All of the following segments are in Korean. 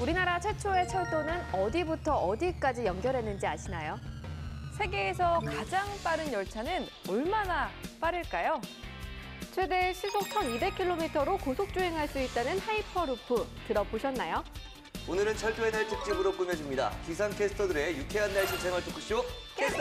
우리나라 최초의 철도는 어디부터 어디까지 연결했는지 아시나요? 세계에서 가장 빠른 열차는 얼마나 빠를까요? 최대 시속 1200km로 고속주행할 수 있다는 하이퍼루프 들어보셨나요? 오늘은 철도의 날 특집으로 꾸며집니다. 기상캐스터들의 유쾌한 날씨 생활 토크쇼 캐스터!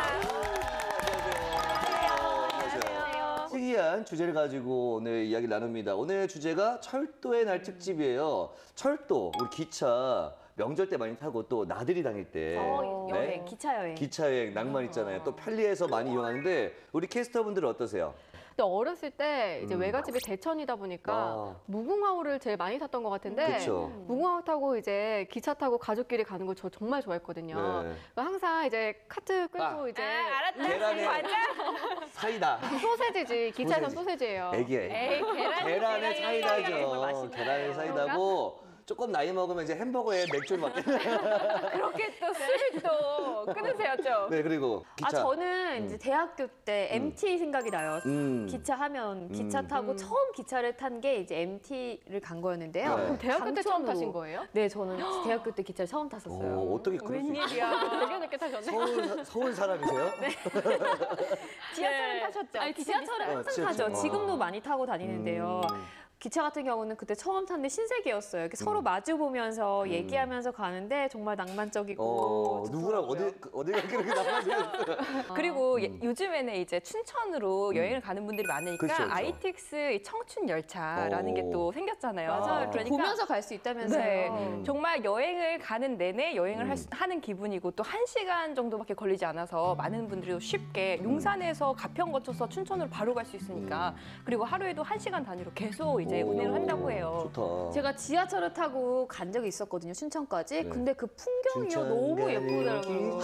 안녕하세요. 특이한 주제를 가지고 오늘 이야기를 나눕니다. 오늘 주제가 철도의 날 특집이에요. 철도, 우리 기차 명절 때 많이 타고 또 나들이 다닐 때 여행, 기차 여행. 기차 여행 낭만 있잖아요. 또 편리해서 많이 이용하는데 우리 캐스터분들은 어떠세요? 근데 어렸을 때 이제 외갓집이 대천이다 보니까 무궁화호를 제일 많이 탔던 것 같은데 그쵸. 무궁화호 타고 이제 기차 타고 가족끼리 가는 거 저 정말 좋아했거든요. 네. 그러니까 항상 이제 카트 끌고 이제 알았다. 계란에 맞아. 사이다. 소세지지. 기차에선 소세지예요. 애기야. 계란에 사이다죠. 맛있는데. 계란에 사이다고 조금 나이 먹으면 이제 햄버거에 맥주를 맡게. 그렇게 또 술을 또 끊으세요, 좀. 네, 그리고 기차. 저는 이제 대학교 때 MT 생각이 나요. 기차 하면 기차 타고 처음 기차를 탄 게 이제 MT를 간 거였는데요. 네. 그럼 대학교 때 처음 강촌으로. 타신 거예요? 네, 저는 대학교 때 기차를 처음 탔었어요. 어떻게 그럴 수 있어요? 웬일이야. 되게 늦게 타셨네. 서울 사람이세요? 네. 지하철은 타셨죠? 아니, 지하철을 항상 지하철. 타죠. 지금도 많이 타고 다니는데요. 기차 같은 경우는 그때 처음 탔는데 신세계였어요. 이렇게 서로 마주 보면서 얘기하면서 가는데 정말 낭만적이고 누구랑 좋더라고요. 어디가 그렇게 나가세요? 그리고 요즘에는 이제 춘천으로 여행을 가는 분들이 많으니까 그쵸. ITX 청춘 열차라는 게 또 생겼잖아요. 맞아요. 그러니까 보면서 갈 수 있다면서요. 네, 정말 여행을 가는 내내 여행을 하는 기분이고 또 1시간 정도밖에 걸리지 않아서 많은 분들이 쉽게 용산에서 가평 거쳐서 춘천으로 바로 갈 수 있으니까 그리고 하루에도 1시간 단위로 계속 이제 운행을 한다고 해요. 좋다. 제가 지하철을 타고 간 적이 있었거든요, 춘천까지. 네. 근데 그 풍경이요 너무 예쁘더라고요.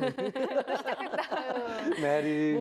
메리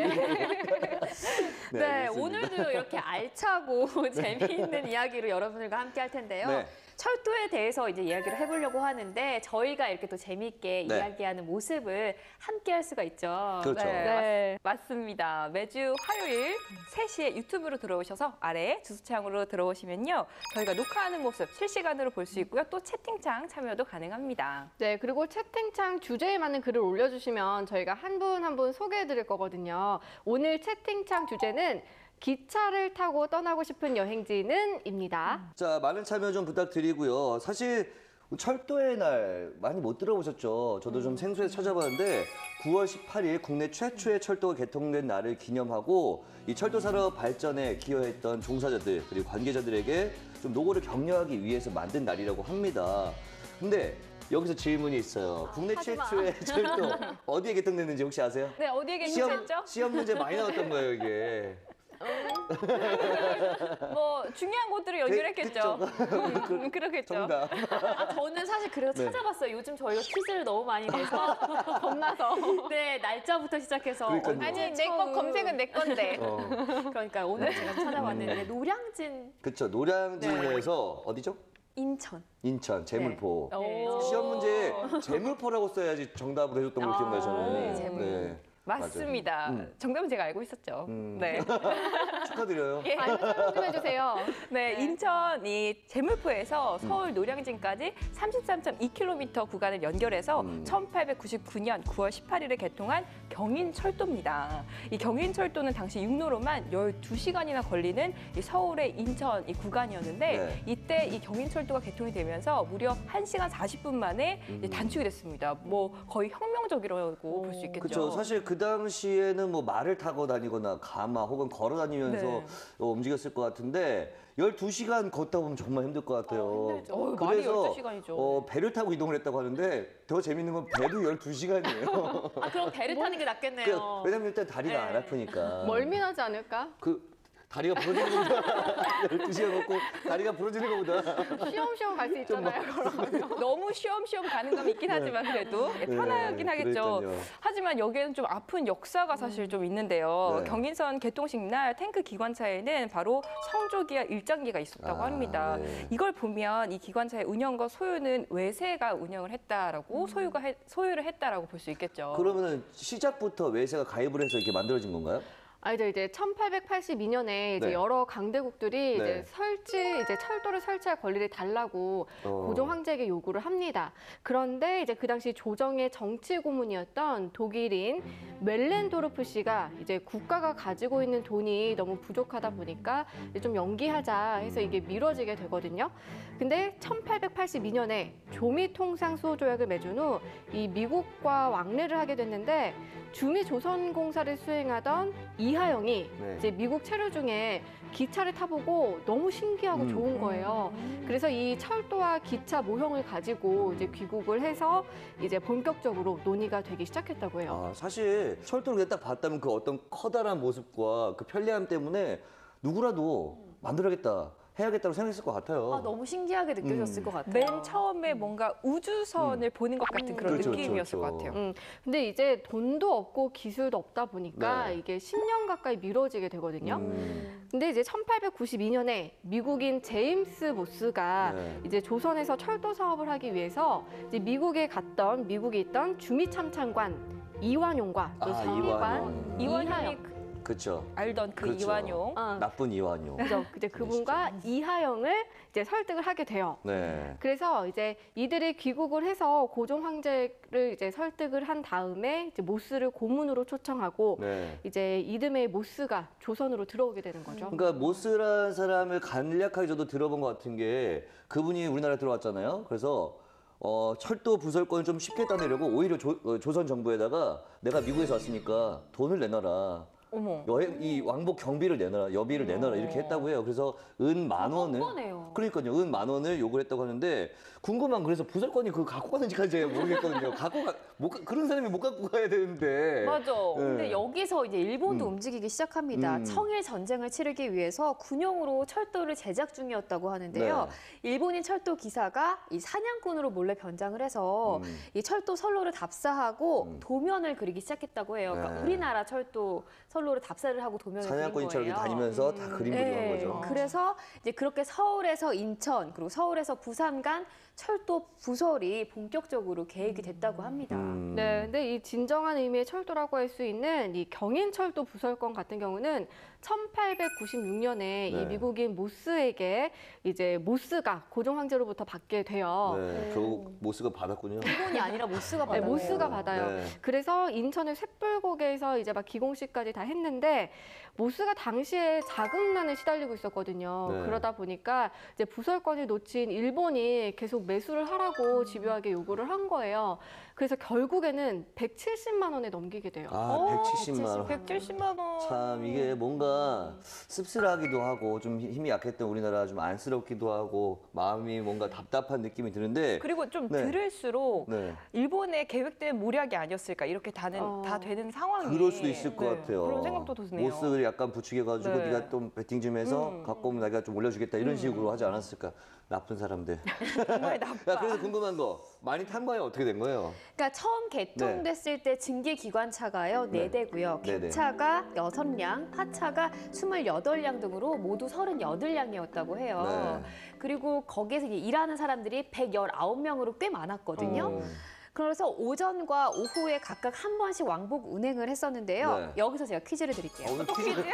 네, 오늘도 이렇게 알차고 재미있는 이야기로 여러분들과 함께 할 텐데요. 네. 철도에 대해서 이제 이야기를 해보려고 하는데 저희가 이렇게 또 재미있게 네. 이야기하는 모습을 함께 할 수가 있죠. 그렇죠. 네, 맞습니다. 매주 화요일 3시에 유튜브로 들어오셔서 아래 주소창으로 들어오시면요. 저희가 녹화하는 모습 실시간으로 볼 수 있고요. 또 채팅창 참여도 가능합니다. 네, 그리고 채팅창 주제에 맞는 글을 올려주시면 저희가 한 분 한 분 소개해드릴 거거든요. 오늘 채팅창 주제는 기차를 타고 떠나고 싶은 여행지는?입니다. 자, 많은 참여 좀 부탁드리고요. 사실 철도의 날 많이 못 들어보셨죠? 저도 좀 생소해서 찾아봤는데 9월 18일 국내 최초의 철도가 개통된 날을 기념하고 이 철도 산업 발전에 기여했던 종사자들 그리고 관계자들에게 좀 노고를 격려하기 위해서 만든 날이라고 합니다. 근데 여기서 질문이 있어요. 국내 최초의 철도 어디에 개통됐는지 혹시 아세요? 네, 어디에 계셨죠? 시험 문제 많이 나왔던 거예요, 이게. 뭐 중요한 곳들을 연결했겠죠. 그렇겠죠. 정답. 저는 사실 그래서 네. 찾아봤어요. 요즘 저희가 퀴즈를 너무 많이 내서 겁나서. 네, 날짜부터 시작해서. 그러니까요. 아니, 내 거 검색은 내 건데. 그러니까 오늘 제가 찾아봤는데 노량진, 그쵸. 노량진에서 어디죠? 인천. 인천, 재물포. 오. 시험 문제 재물포라고 써야지 정답을 해줬던 걸 기억나요, 저는. 네, 재물포. 맞습니다. 정답은 제가 알고 있었죠. 네. 축하드려요. 예. 설명 좀 해주세요. 네, 인천이 재물포에서 서울 노량진까지 33.2km 구간을 연결해서 1899년 9월 18일에 개통한 경인철도입니다. 이 경인철도는 당시 육로로만 12시간이나 걸리는 이 서울의 인천 이 구간이었는데 네. 이때 이 경인철도가 개통이 되면서 무려 1시간 40분 만에 이제 단축이 됐습니다. 뭐 거의 혁명적이라고 볼 수 있겠죠. 그렇죠. 사실 그 당시에는 뭐 말을 타고 다니거나 가마 혹은 걸어 다니면서 네. 움직였을 것 같은데 12시간 걷다 보면 정말 힘들 것 같아요. 힘들죠. 말이 12시간이죠. 배를 타고 이동을 했다고 하는데 더 재밌는 건 배도 12시간이에요. 아, 그럼 배를 타는 게 낫겠네요. 왜냐면 일단 다리가 안 아프니까. 멀미나지 않을까? 다리가 부러지는 것보다 12시간 걷고 다리가 부러지는 것보다 쉬엄쉬엄 갈 수 있잖아요. 너무 쉬엄쉬엄 가는 건 있긴 하지만 그래도 편하긴 하겠죠. 그러니까요. 하지만 여기에는 좀 아픈 역사가 사실 좀 있는데요. 네. 경인선 개통식 날 탱크 기관차에는 바로 성조기와 일장기가 있었다고 합니다. 네. 이걸 보면 이 기관차의 운영과 소유는 외세가 운영을 했다라고 소유를 했다라고 볼 수 있겠죠. 그러면은 시작부터 외세가 가입을 해서 이렇게 만들어진 건가요? 알죠. 이제 1882년에 이제 네. 여러 강대국들이 네. 이제 철도를 설치할 권리를 달라고 고종 황제에게 요구를 합니다. 그런데 이제 그 당시 조정의 정치 고문이었던 독일인 멜렌도르프 씨가 이제 국가가 가지고 있는 돈이 너무 부족하다 보니까 이제 좀 연기하자 해서 이게 미뤄지게 되거든요. 근데 1882년에 조미통상수호 조약을 맺은 후 이 미국과 왕래를 하게 됐는데 주미조선공사를 수행하던 이하영이 네. 이제 미국 체류 중에 기차를 타보고 너무 신기하고 좋은 거예요. 그래서 이 철도와 기차 모형을 가지고 이제 귀국을 해서 이제 본격적으로 논의가 되기 시작했다고 해요. 아, 사실 철도를 그냥 딱 봤다면 그 어떤 커다란 모습과 그 편리함 때문에 누구라도 만들어야겠다, 해야겠다고 생각했을 것 같아요. 아, 너무 신기하게 느껴졌을 것 같아요. 맨 처음에 뭔가 우주선을 보는 것 같은 그런 그렇죠, 느낌이었을 그렇죠. 것 같아요. 근데 이제 돈도 없고 기술도 없다 보니까 네. 이게 10년 가까이 미뤄지게 되거든요. 근데 이제 1892년에 미국인 제임스 모스가 네. 이제 조선에서 철도 사업을 하기 위해서 이제 미국에 있던 주미참찬관 이완용과 또 아, 서기관 이완용이 그렇죠. 알던 그 그렇죠. 이완용. 나쁜 이완용. 그죠? 이제 그분과 이하영을 이제 설득을 하게 돼요. 네. 그래서 이제 이들이 귀국을 해서 고종 황제를 이제 설득을 한 다음에 이제 모스를 고문으로 초청하고 네. 이제 이듬해 모스가 조선으로 들어오게 되는 거죠. 그러니까 모스라는 사람을 간략하게 저도 들어본 것 같은 게 그분이 우리나라에 들어왔잖아요. 그래서 철도 부설권을 좀 쉽게 따내려고 오히려 조선 정부에다가 내가 미국에서 왔으니까 돈을 내놔라. 어머. 이 왕복 경비를 내놔라, 여비를 내놔라 이렇게 했다고 해요. 그래서 은 10,000원을 뻔뻔해요. 그러니까요, 은 10,000원을 요구를 했다고 하는데 궁금한 그래서 부설권이 그거 갖고 가는지까지 제가 모르겠거든요. 그런 사람이 못 갖고 가야 되는데. 맞아. 근데 여기서 이제 일본도 움직이기 시작합니다. 청일 전쟁을 치르기 위해서 군용으로 철도를 제작 중이었다고 하는데요. 일본인 철도 기사가 이 사냥꾼으로 몰래 변장을 해서 이 철도 선로를 답사하고 도면을 그리기 시작했다고 해요. 그러니까 네. 우리나라 철도 선로를 답사를 하고 도면을 그린 사냥꾼처럼 거예요. 이렇게 다니면서 다 그림 그리는 네, 거죠. 그래서 이제 그렇게 서울에서 인천 그리고 서울에서 부산 간 철도 부설이 본격적으로 계획이 됐다고 합니다. 네, 근데 이 진정한 의미의 철도라고 할 수 있는 이 경인철도 부설권 같은 경우는 1896년에 네. 이 미국인 모스에게 이제 모스가 고종 황제로부터 받게 돼요. 네, 결국 모스가 받았군요. 일본이 아니라 모스가 네, 받아요. 모스가 받아요. 네. 그래서 인천의 쇳불고개에서 이제 막 기공식까지 다 했는데 모스가 당시에 자금난에 시달리고 있었거든요. 네. 그러다 보니까 이제 부설권을 놓친 일본이 계속 매수를 하라고 집요하게 요구를 한 거예요. 그래서 결국에는 170만 원에 넘기게 돼요. 아, 170만 원. 170만 원. 참 이게 뭔가 씁쓸하기도 하고 좀 힘이 약했던 우리나라 좀 안쓰럽기도 하고 마음이 뭔가 답답한 느낌이 드는데 그리고 좀 네. 들을수록 네. 일본의 계획된 모략이 아니었을까 이렇게 다 되는 상황이 그럴 수도 있을 것 네, 같아요. 그런 생각도 드네요. 모스를 약간 부추겨가지고 네. 네가 좀 배팅 좀 해서 갖고 오면 내가 좀 올려주겠다 이런 식으로 하지 않았을까. 나쁜 사람들. 정말 나빠. 야, 그래서 궁금한 거 많이 탄 거예요? 어떻게 된 거예요? 그러니까 처음 개통됐을 때 증기 기관차가요, 네. 4대고요. 네네. 객차가 6량, 파차가 28량 등으로 모두 38량이었다고 해요. 네. 그리고 거기에서 이제 일하는 사람들이 119명으로 꽤 많았거든요. 그래서 오전과 오후에 각각 한 번씩 왕복 운행을 했었는데요. 네. 여기서 제가 퀴즈를 드릴게요. 오늘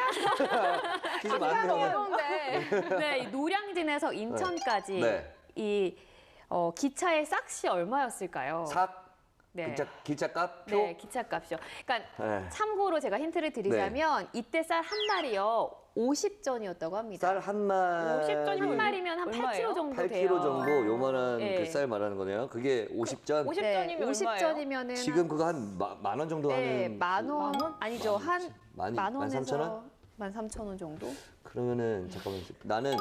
퀴즈 많네요. 어려운데. 네, 이 노량진에서 인천까지 네. 이 기차의 싹시 얼마였을까요? 삭 네. 기차값 표. 네, 기차값이요. 그러니까 네. 참고로 제가 힌트를 드리자면 이때 쌀 한 마리요 50전이었다고 합니다. 쌀 한 마리. 50전이면 한 마리면 한 얼마예요? 8kg 정도 8kg 돼요. 정도 요만한 네. 그 쌀 말하는 거네요. 그게 50전. 50전이면 얼마예요? 50전이면은 지금 그거 한 만 원 정도 네, 하는. 만 원? 만 원? 아니죠. 한 만 10,000원? 13,000원 정도? 그러면은 잠깐만 나는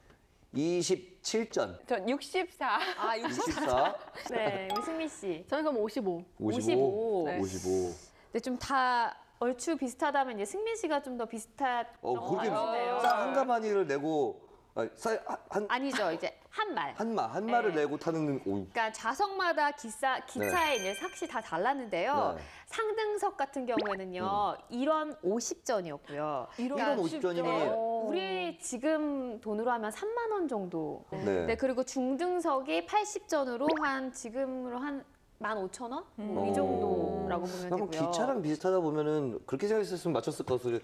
27전. 전 64. 아, 64. 네, 우리 승미 씨. 저는 그럼 55. 55. 네. 55. 근데 좀 다 얼추 비슷하다면 이제 승민 씨가 좀 더 비슷한 그렇게 같은데요. 쌀 한 가마니를 내고 쌀한 아니죠. 이제 한 말. 한 마를 네. 내고 타는 그러니까 좌석마다 기차의 이제 삭시 다 달랐는데요. 네. 상등석 같은 경우에는요, 1원 50전이었고요. 그러니까 1원 50전이면 우리 지금 돈으로 하면 3만 원 정도. 네. 네, 그리고 중등석이 80전으로 지금으로 한 15,000원? 뭐이 정도라고 보면 그럼 되고요. 기차랑 비슷하다 보면은 그렇게 생각했으면 맞췄을 것을.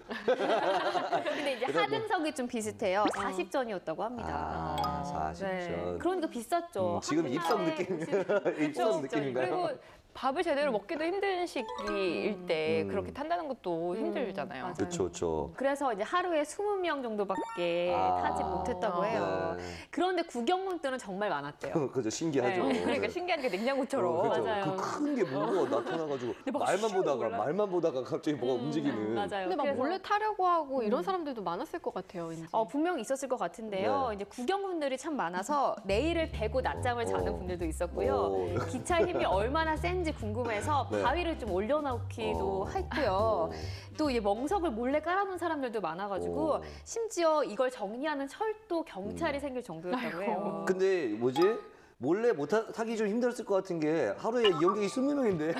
근데 이제 하등석이 좀 비슷해요. 40전이었다고 합니다. 아, 40전. 그러니까 비쌌죠. 지금 한 입성 달에 느낌, 50 입성 느낌인가요? 그리고 밥을 제대로 먹기도 힘든 시기일 때 음. 그렇게 탄다는 것도 힘들잖아요. 맞아요. 그렇죠, 그렇죠. 그래서 이제 하루에 20명 정도밖에 타지 못했다고 해요. 네. 그런데 구경꾼들은 정말 많았대요. 그죠, 신기하죠. 네. 그러니까 신기한 게 냉장고처럼. 그렇죠. 맞아요. 그 큰 게 뭐가 나타나가지고 말만 보다가 갑자기 뭐가 움직이는. 맞아요. 근데 막 그래서 몰래 타려고 하고 이런 사람들도 많았을 것 같아요. 왠지. 분명히 있었을 것 같은데요. 네. 이제 구경꾼들이 참 많아서 레일을 베고 낮잠을 자는 분들도 있었고요. 오. 기차 힘이 얼마나 센지 궁금해서 네. 바위를 좀 올려놓기도 했고요. 또 이 멍석을 몰래 깔아놓은 사람들도 많아가지고 심지어 이걸 정리하는 철도 경찰이 생길 정도였다고 해요. 근데 뭐지? 몰래 못 타기 좀 힘들었을 것 같은 게 하루에 이용객이 20명인데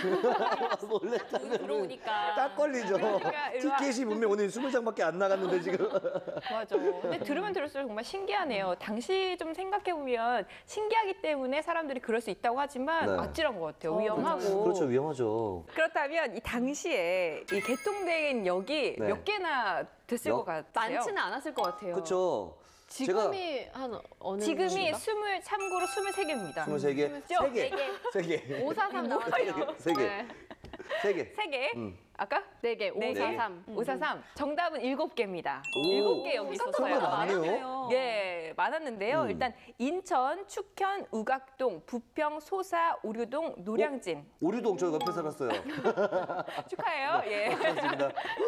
몰래 타면 들어오니까 딱 걸리죠. 그러니까 일로 와. 티켓이 분명 오늘 20장밖에 안 나갔는데 지금. 맞아. 근데 들으면 들을수록 정말 신기하네요. 당시 좀 생각해보면 신기하기 때문에 사람들이 그럴 수 있다고 하지만 네. 아찔한 것 같아요. 위험하고. 그렇죠, 위험하죠. 그렇다면 이 당시에 이 개통된 역이 네. 몇 개나 됐을 역? 것 같아요? 많지는 않았을 것 같아요. 그렇죠. 지금이 한 어느 지금이 정도인가? 참고로 23개입니다. 23개, 3개, 3개, 543 나왔어요. 3개, 네. 3개. 3개? 아까? 4개, 네 개. 543. 543. 정답은 7개입니다. 오, 7개 역이 생각보다 있었어요. 많네요. 예, 많았는데요. 일단 인천, 축현, 우각동, 부평, 소사, 오류동, 노량진. 오류동 저 옆에 살았어요. 축하해요. 예. 반갑습니다.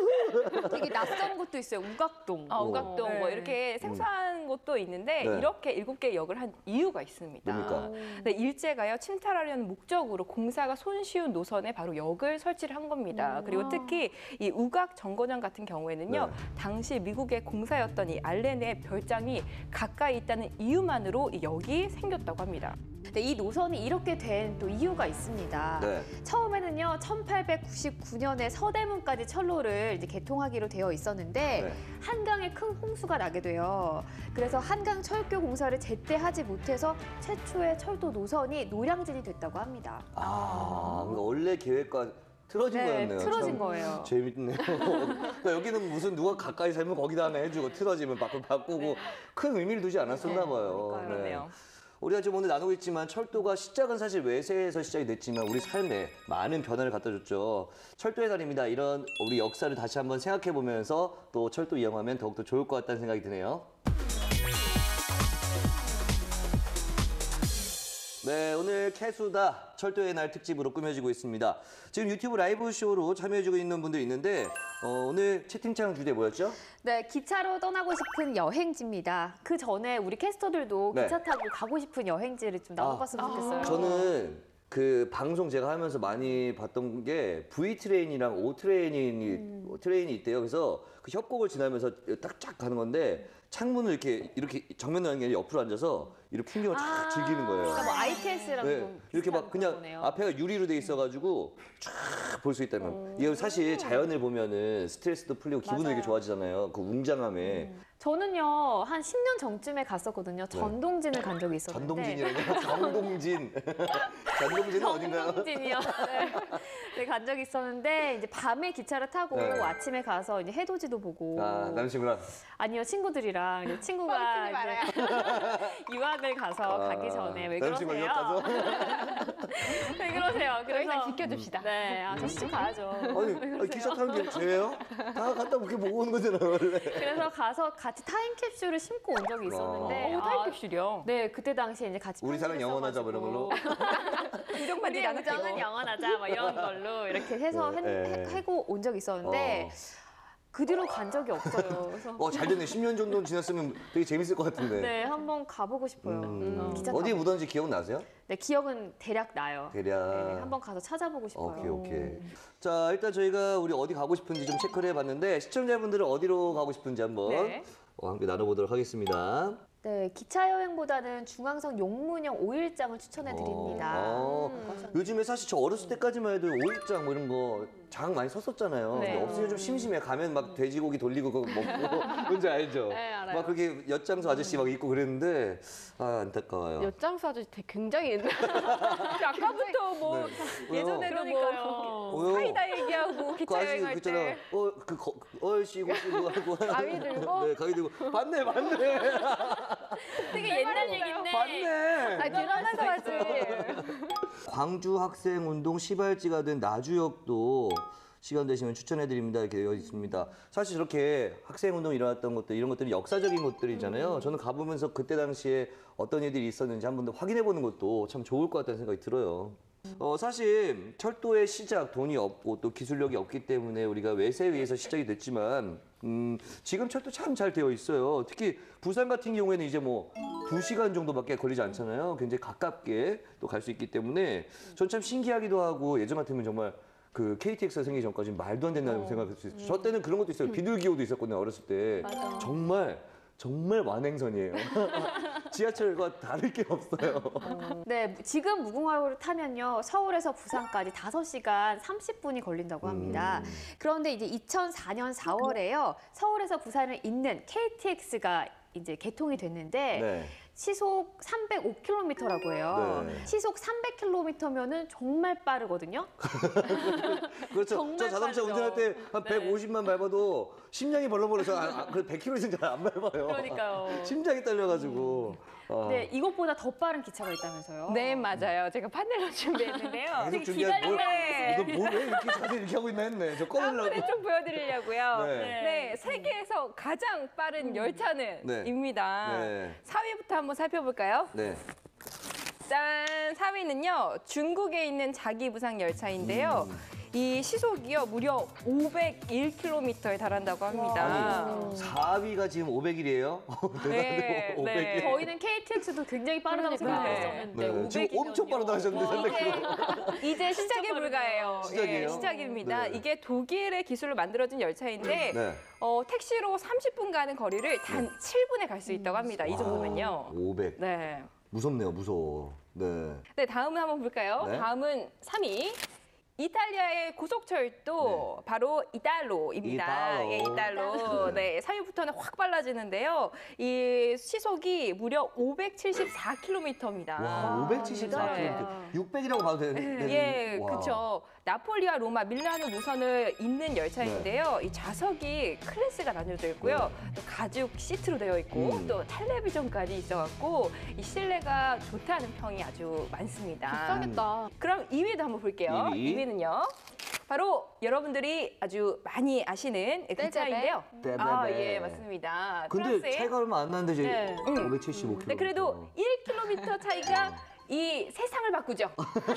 되게 낯선 곳도 있어요. 우각동. 우각동 뭐 네. 이렇게 생소한 곳도 있는데 네. 이렇게 7개 역을 한 이유가 있습니다. 뭡니까? 네, 일제가요 침탈하려는 목적으로 공사가 손쉬운 노선에 바로 역을 설치를 한 겁니다. 그리고 특히 이 우각 정거장 같은 경우에는요, 네. 당시 미국의 공사였던 이 알렌의 별장이 가까이 있다는 이유만으로 이 역이 생겼다고 합니다. 근데 이 노선이 이렇게 된 또 이유가 있습니다. 네. 처음에는요, 1899년에 서대문까지 철로를 이제 개통하기로 되어 있었는데 네. 한강에 큰 홍수가 나게 돼요. 그래서 한강 철교 공사를 제때 하지 못해서 최초의 철도 노선이 노량진이 됐다고 합니다. 그러니까 원래 계획과 틀어진 거였네요. 틀어진 참 거예요. 재밌네요. 그러니까 여기는 무슨 누가 가까이 살면 거기다 하나 해주고 틀어지면 바꾸고 큰 의미를 두지 않았었나 봐요. 그러니까요. 그러네요. 우리가 지금 오늘 나누고 있지만 철도가 시작은 사실 외세에서 시작이 됐지만 우리 삶에 많은 변화를 갖다 줬죠. 철도의 달입니다. 이런 우리 역사를 다시 한번 생각해 보면서 또 철도 이용하면 더욱더 좋을 것 같다는 생각이 드네요. 네, 오늘 캐수다 철도의 날 특집으로 꾸며지고 있습니다. 지금 유튜브 라이브 쇼로 참여해주고 있는 분들 있는데 오늘 채팅창 주제 뭐였죠? 네, 기차로 떠나고 싶은 여행지입니다. 그 전에 우리 캐스터들도 네. 기차 타고 가고 싶은 여행지를 좀 나눠봤으면 좋겠어요. 저는 그 방송 제가 하면서 많이 봤던 게 V 트레인이랑 O 트레인이 있대요. 그래서 그 협곡을 지나면서 딱쫙 가는 건데 창문을 이렇게 정면으로 하는 게 아니라 옆으로 앉아서 이렇게 풍경을 쫙 즐기는 거예요. 그러니까 뭐 ITS랑 네, 좀 이렇게 막 비슷한 그냥 거네요. 앞에가 유리로 돼 있어가지고 쫙 볼 수 있다면 이게 사실 자연을 보면은 스트레스도 풀리고 기분도 맞아요. 되게 좋아지잖아요. 그 웅장함에 저는요, 한 10년 전쯤에 갔었거든요. 전동진을 간 적이 있었는데. 전동진이라고 전동진 전동진은 어딘가요? 전동진이요. 네, 간 적이 있었는데 이제 밤에 기차를 타고 네. 아침에 가서 이제 해돋이도 보고. 아 남친구랑 아니요, 친구들이랑 이제 친구가 이제 유학을 가서 가기 전에 왜 남친구랑 그러세요? 유학 가서 왜 그러세요? 그래서 지켜줍시다. 네, 저 시집 가야죠. 아니 기차 타는 게 죄예요? 다 갔다 그렇게 보고 오는 거잖아요 원래. 그래서 가서 같이 타임캡슐을 심고 온 적이 있었는데. 타임캡슐이요. 네, 그때 당시에 이제 같이 우리 사랑 영원하자 뭐 이런 걸로. 긍정받지 우리의 않았고. 우정은 영원하자 뭐 이런 걸로 이렇게 해서 네. 해고 온 적이 있었는데 그 뒤로 간 적이 없어요. 그래서 잘 됐네. 10년 정도 지났으면 되게 재밌을 것 같은데. 네, 한번 가보고 싶어요. 기차 어디 타고. 묻었는지 기억나세요? 네, 기억은 대략 나요. 대략. 네, 한번 가서 찾아보고 싶어요. 오케이. 자, 일단 저희가 우리 어디 가고 싶은지 좀 체크를 해봤는데 시청자분들은 어디로 가고 싶은지 한번 네. 함께 나눠보도록 하겠습니다. 네, 기차 여행보다는 중앙선 용문형 5일장을 추천해 드립니다. 요즘에 사실 저 어렸을 때까지만 해도 5일장 뭐 이런 거 장 많이 섰었잖아요. 네. 근데 없으면 좀 심심해. 가면 막 돼지고기 돌리고 그거 먹고 뭔지 알죠? 네, 알아요. 막 그렇게 엿장수 아저씨 막 있고 그랬는데 아 안타까워요. 엿장수 아저씨 굉장히 옛날. 아까부터 뭐 네. 예전에도 뭐 사이다 얘기하고 그 기차 아저씨 여행할 그있잖아 때 얼씨고 하고 가위 들고? 네 가위 들고 봤네 되게 옛날 얘기인데 봤네. 드러나서 왔지. 광주 학생운동 시발지가 된 나주역도 시간 되시면 추천해드립니다. 이렇게 되어 있습니다. 사실 저렇게 학생운동이 일어났던 것들, 이런 것들이 역사적인 것들이잖아요. 저는 가보면서 그때 당시에 어떤 일들이 있었는지 한 번 더 확인해보는 것도 참 좋을 것 같다는 생각이 들어요. 사실 철도의 시작, 돈이 없고 또 기술력이 없기 때문에 우리가 외세에 의해서 시작이 됐지만 지금 철도 참 잘 되어 있어요. 특히 부산 같은 경우에는 이제 뭐 2시간 정도밖에 걸리지 않잖아요. 굉장히 가깝게 또 갈 수 있기 때문에 전 참 신기하기도 하고 예전 같으면 정말 그 KTX가 생기기 전까지 말도 안 된다고 생각할 수 있어요. 저 때는 그런 것도 있어요. 비둘기호도 있었거든요. 어렸을 때. 맞아. 정말 완행선이에요. 지하철과 다를 게 없어요. 네, 지금 무궁화호를 타면요. 서울에서 부산까지 5시간 30분이 걸린다고 합니다. 그런데 이제 2004년 4월에요. 서울에서 부산을 잇는 KTX가 이제 개통이 됐는데 네. 시속 305km라고 해요. 네. 시속 300km면은 정말 빠르거든요. 그렇죠. 정말 저 자동차 빠르죠. 운전할 때 한 150만 밟아도 심장이 벌렁벌렁해서 그래도 100km 이상 잘 안 밟아요. 그러니까요. 심장이 딸려가지고. 네, 이것보다 더 빠른 기차가 있다면서요. 네, 맞아요. 제가 판넬로 준비했는데요. 계속 준비한 너왜 이렇게 자세히 이렇게 하고 있나 했네. 저 꺼내려고. 한번에 좀 보여드리려고요. 네. 네, 세계에서 가장 빠른 열차는 네. 입니다. 네. 4위부터 한번 살펴볼까요? 네. 짠! 4위는요, 중국에 있는 자기부상 열차인데요. 이 시속이요, 무려 501km에 달한다고 합니다. 4위가 지금 500일이에요? 네, 네. 저희는 KTX도 굉장히 빠르다고 그러니까요. 생각했었는데 네. 지금 엄청 빠르다 하셨는데 300km. 이제 시작에 불과해요. 시작이에요? 예, 시작입니다. 네. 이게 독일의 기술로 만들어진 열차인데 네. 택시로 30분 가는 거리를 단 7분에 갈 수 있다고 합니다. 이 정도면요. 500. 네. 무섭네요, 무서워. 네. 네, 다음은 한번 볼까요? 네. 다음은 3위. 이탈리아의 고속철도 바로 이탈로입니다. 이탈로. 예, 이탈로. 네, 3위부터는 확 빨라지는데요. 이 시속이 무려 574km입니다. 와, 574km. 600이라고 봐도 되는데. 예, 와. 그렇죠. 나폴리와 로마, 밀라노 노선을 잇는 열차인데요. 이 좌석이 클래스가 나뉘어져 있고요. 또 가죽 시트로 되어 있고 또 텔레비전까지 있어갖고 이 실내가 좋다는 평이 아주 많습니다. 비싸겠다. 그럼 2위도 한번 볼게요. 2위. 2위는요. 바로 여러분들이 아주 많이 아시는 기차인데요. 떼베베. 아, 예, 맞습니다. 근데 프랑스의 차이가 얼마 안 나는데 이제 네. 575km. 네, 그래도 1km 차이가 이 세상을 바꾸죠.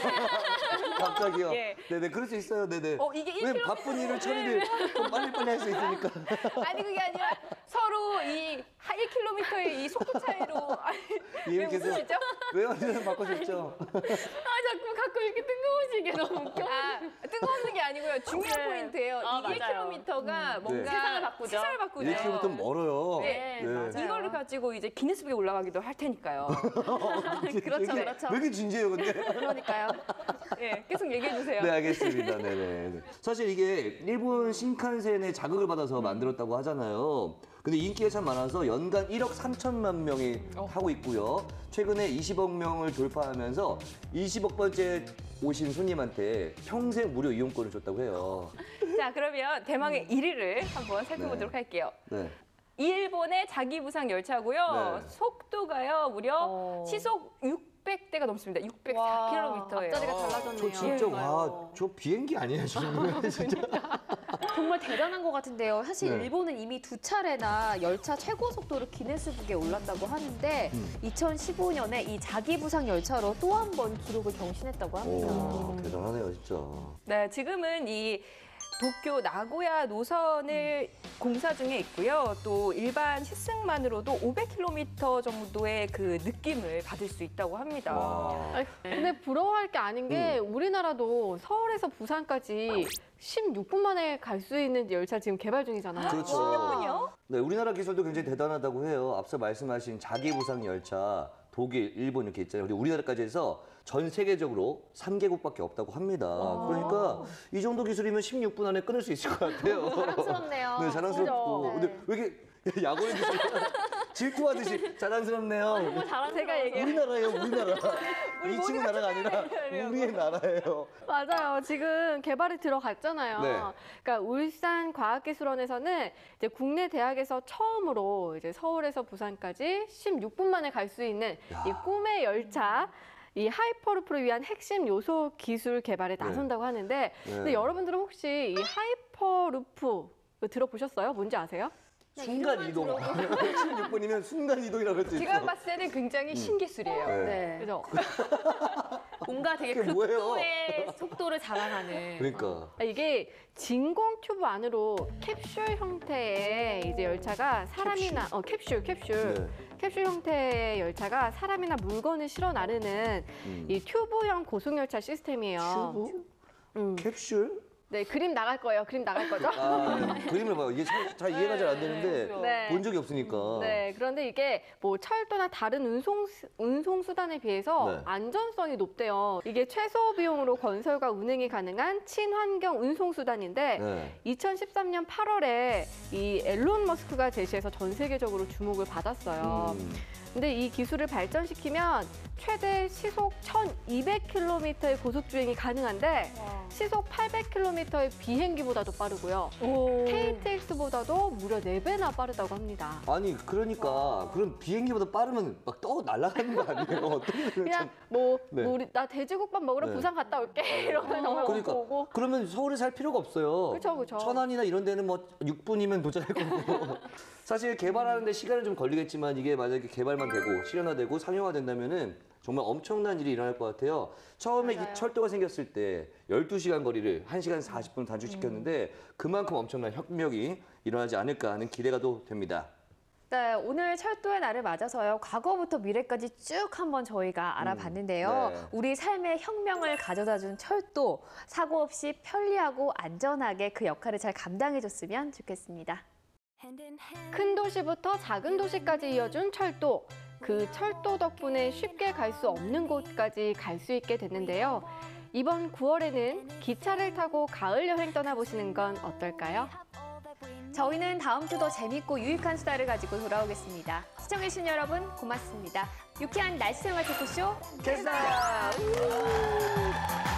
갑자기요. 예. 네네, 그럴 수 있어요. 네네. 이게 왜 1km 바쁜 일을 처리를 좀 빨리빨리 할 수 있으니까. 아니 그게 아니라 서로 이 1km의 이 속도 차이로 왜 이해께서 웃으시죠? 왜요? 세상 바꿔줬죠. 자꾸 가끔 이렇게 뜬금없이 너무 웃겨. 뜬금없는 게 아니고요. 중요한 네. 포인트예요. 아, 이 맞아요. 1km가 뭔가 네. 세상을 바꾸죠. 세상을 바꾸죠. 1km 멀어요. 네, 맞아요. 이걸로 가지고 이제 기네스북에 올라가기도 할 테니까요. 그렇죠, 그렇죠. 왜 이렇게 진지해요, 근데? 그러니까요. 예, 계속 얘기해 주세요. 네, 알겠습니다. 네네. 사실 이게 일본 신칸센의 자극을 받아서 만들었다고 하잖아요. 근데 인기가 참 많아서 연간 1억 3천만 명이 타고 있고요. 최근에 20억 명을 돌파하면서 20억 번째 오신 손님한테 평생 무료 이용권을 줬다고 해요. 자, 그러면 대망의 1위를 한번 살펴보도록 할게요. 네. 일본의 자기부상 열차고요. 네. 속도가요, 무려 시속 600대가 넘습니다. 604km예요. 앞자리가 달라졌네요. 저 진짜 와, 저 비행기 아니에요, 지금. 진짜. 정말 대단한 것 같은데요. 사실 네. 일본은 이미 2차례나 열차 최고 속도로 기네스북에 올랐다고 하는데 2015년에 이 자기부상 열차로 또 한 번 기록을 경신했다고 합니다. 오, 대단하네요, 진짜. 네, 지금은 이 도쿄 나고야 노선을 공사 중에 있고요. 또 일반 시승만으로도 500km 정도의 그 느낌을 받을 수 있다고 합니다. 와. 아니, 근데 부러워할 게 아닌 게 우리나라도 서울에서 부산까지 16분 만에 갈 수 있는 열차 지금 개발 중이잖아요. 그렇죠. 16분이요? 네, 우리나라 기술도 굉장히 대단하다고 해요. 앞서 말씀하신 자기부상 열차, 독일, 일본 이렇게 있잖아요. 근데 우리나라까지 해서 전 세계적으로 3개국밖에 없다고 합니다. 그러니까 이 정도 기술이면 16분 안에 끊을 수 있을 것 같아요. 자랑스럽네요. 네, 자랑스럽고. 그죠? 근데 왜 이렇게 야구의 기술 질투하듯이 자랑스럽네요. 제가 얘기해. 우리나라예요, 우리나라. 이 친구 나라가 아니라 우리의 나라예요. 맞아요. 지금 개발이 들어갔잖아요. 네. 그러니까 울산과학기술원에서는 이제 국내 대학에서 처음으로 이제 서울에서 부산까지 16분 만에 갈 수 있는 이 꿈의 열차. 이 하이퍼루프를 위한 핵심 요소 기술 개발에 나선다고 하는데 근데 여러분들은 혹시 이 하이퍼루프 들어보셨어요? 뭔지 아세요? 순간 이동. 16분이면 순간 이동이라고 할 수 있어. 제가 봤을 때는 굉장히 신기술이에요. 네. 네. 그죠? 뭔가 되게 그게 뭐예요? 극도의 속도를 자랑하는. 그러니까. 이게 진공 튜브 안으로 캡슐 형태의 이제 열차가 사람이나 캡슐 네. 캡슐 형태의 열차가 사람이나 물건을 실어 나르는 이 튜브형 고속열차 시스템이에요. 튜브? 캡슐? 네, 그림 나갈 거예요. 그림 나갈 거죠? 아, 그림을 봐요. 이게 잘 이해가 잘 안 되는데 네. 본 적이 없으니까. 네, 그런데 이게 뭐 철도나 다른 운송 수단에 비해서 네. 안전성이 높대요. 이게 최소 비용으로 건설과 운행이 가능한 친환경 운송 수단인데 네. 2013년 8월에 이 앨런 머스크가 제시해서 전 세계적으로 주목을 받았어요. 근데 이 기술을 발전시키면 최대 시속 1,200km의 고속 주행이 가능한데 시속 800km의 비행기보다도 빠르고요. KTX보다도 무려 4배나 빠르다고 합니다. 아니 그러니까 그럼 비행기보다 빠르면 막 날아가는 거 아니에요? 어떻게 그냥 뭐 네. 우리 나 돼지국밥 먹으러 네. 부산 갔다 올게 이러면 정말 그러니까 오고. 그러면 서울에 살 필요가 없어요. 그쵸. 천안이나 이런 데는 뭐 6분이면 도착할 거고. 사실 개발하는데 시간은 좀 걸리겠지만 이게 만약에 개발만 되고 실현화되고 상용화된다면은 정말 엄청난 일이 일어날 것 같아요. 처음에 이 철도가 생겼을 때 12시간 거리를 1시간 40분 단축시켰는데 그만큼 엄청난 혁명이 일어나지 않을까 하는 기대가 또 됩니다. 네, 오늘 철도의 날을 맞아서요. 과거부터 미래까지 쭉 한번 저희가 알아봤는데요. 네. 우리 삶의 혁명을 가져다준 철도, 사고 없이 편리하고 안전하게 그 역할을 잘 감당해줬으면 좋겠습니다. 큰 도시부터 작은 도시까지 이어준 철도. 그 철도 덕분에 쉽게 갈 수 없는 곳까지 갈 수 있게 됐는데요. 이번 9월에는 기차를 타고 가을 여행 떠나보시는 건 어떨까요? 저희는 다음 주 더 재밌고 유익한 수다를 가지고 돌아오겠습니다. 시청해주신 여러분 고맙습니다. 유쾌한 날씨 생활 토크쇼 캐스터!